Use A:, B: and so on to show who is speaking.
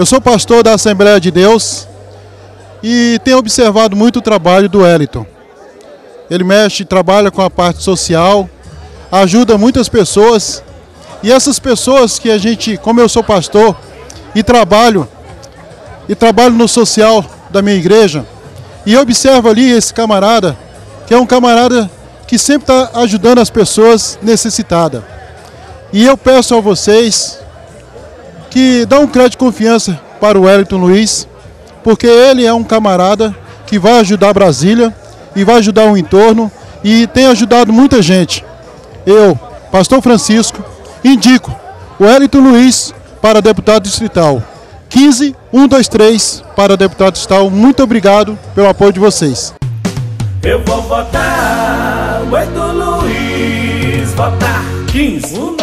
A: Eu sou pastor da Assembleia de Deus e tenho observado muito o trabalho do Wellington. Ele trabalha com a parte social, ajuda muitas pessoas, e essas pessoas que como eu sou pastor e trabalho no social da minha igreja, e observo ali esse camarada, que é um camarada que sempre está ajudando as pessoas necessitadas. E eu peço a vocês que dão um crédito de confiança para o Wellington Luiz, porque ele é um camarada que vai ajudar Brasília e vai ajudar o entorno e tem ajudado muita gente. Eu, pastor Francisco, indico o Wellington Luiz para deputado distrital. 15123 para deputado distrital. Muito obrigado pelo apoio de vocês.
B: Eu vou votar Wellington Luiz, votar 15.